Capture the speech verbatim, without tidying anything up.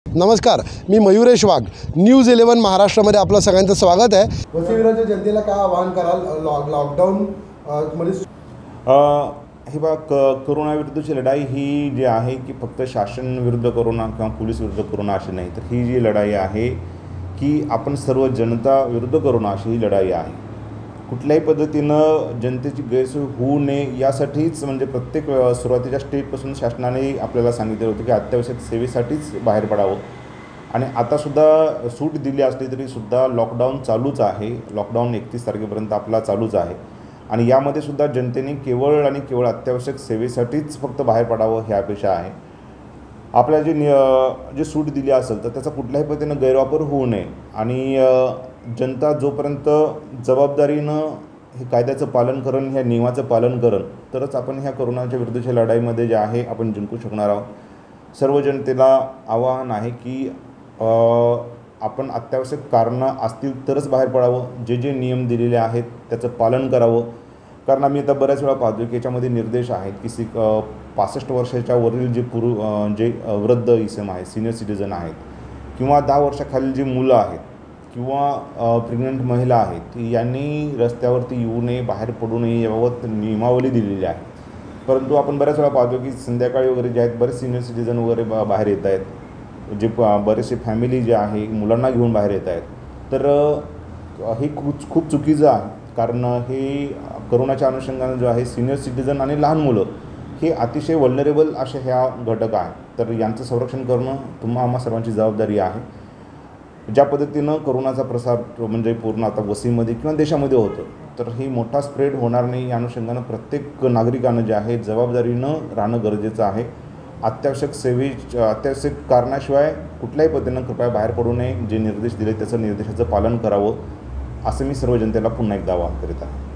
नमस्कार, मी Mayuresh Wagh. News eleven महाराष्ट्रामध्ये आपलं सगळ्यांचं स्वागत आहे. वसईविराच्या जनतेला काय आवाहन कराल लॉक लॉकडाऊन मध्ये? हे बघा, क करोनाविरुद्धची लढाई ही जी आहे की फक्त शासन विरुद्ध करोना किंवा पोलीस विरुद्ध करोना अशी नाही, तर ही जी लढाई आहे की आपण सर्व जनता विरुद्ध करोना अशी ही लढाई आहे. कुठल्याही पद्धतीनं जनतेची गैरसोय होऊ नये यासाठीच म्हणजे प्रत्येक सुरुवातीच्या स्टेजपासून शासनाने आपल्याला सांगितलं होतं की अत्यावश्यक सेवेसाठीच बाहेर पडावं. आणि आतासुद्धा सूट दिली असली तरीसुद्धा लॉकडाऊन चालूच आहे. लॉकडाऊन एकतीस तारखेपर्यंत आपला चालूच आहे. आणि यामध्ये सुद्धा जनतेने केवळ आणि केवळ अत्यावश्यक सेवेसाठीच फक्त बाहेर पडावं ही अपेक्षा आहे. आपल्याला जे नि जे सूट दिली असेल तर त्याचा कुठल्याही पद्धतीनं गैरवापर होऊ नये. आणि जनता जोपर्यंत जबाबदारीनं हे कायद्याचं पालन करण, ह्या नियमाचं पालन करण, तरच आपण ह्या कोरोनाच्या विरुद्धच्या लढाईमध्ये जे आहे आपण जिंकू शकणार आहोत. सर्व जनतेला आवाहन आहे की आपण अत्यावश्यक कारणं असतील तरच बाहेर पडावं. जे जे नियम दिलेले आहेत त्याचं पालन करावं. कारण आम्ही आता बऱ्याच वेळा पाहतो की याच्यामध्ये निर्देश आहेत की सी पासष्ट वर्षाच्या वरील जे पुरु जे वृद्ध इसम आहेत, सिनियर सिटीजन आहेत, किंवा दहा वर्षाखालील जी मुलं आहेत किंवा प्रेग्नंट महिला आहेत, यांनी रस्त्यावरती येऊ नये, बाहेर पडू नये याबाबत नियमावली दिलेली आहे. परंतु आपण बऱ्याच वेळा पाहतो की संध्याकाळी वगैरे जे आहेत बरेच सिनियर सिटीजन वगैरे बा बाहेर येत आहेत, जे बरेचसे फॅमिली जे आहे मुलांना घेऊन बाहेर येत आहेत. तर हे खूप खूप चुकीचं आहे. कारण हे करोनाच्या अनुषंगानं जो आहे सिनियर सिटीजन आणि लहान मुलं हे अतिशय वल्नरेबल असे ह्या घटक आहेत. तर यांचं संरक्षण करणं तुम्हा आम्हा सर्वांची जबाबदारी आहे. ज्या पद्धतीनं करोनाचा प्रसार म्हणजे पूर्ण आता वसईमध्ये किंवा देशामध्ये होतं, तर ही मोठा स्प्रेड होणार नाही या अनुषंगानं प्रत्येक नागरिकानं जे आहे जबाबदारीनं राहणं गरजेचं आहे. अत्यावश्यक सेवे अत्यावश्यक कारणाशिवाय कुठल्याही पद्धतीनं कृपया बाहेर पडू नये. जे निर्देश दिले त्याचं निर्देशाचं पालन करावं असं मी सर्व जनतेला पुन्हा एकदा आवाहन करीत आहे.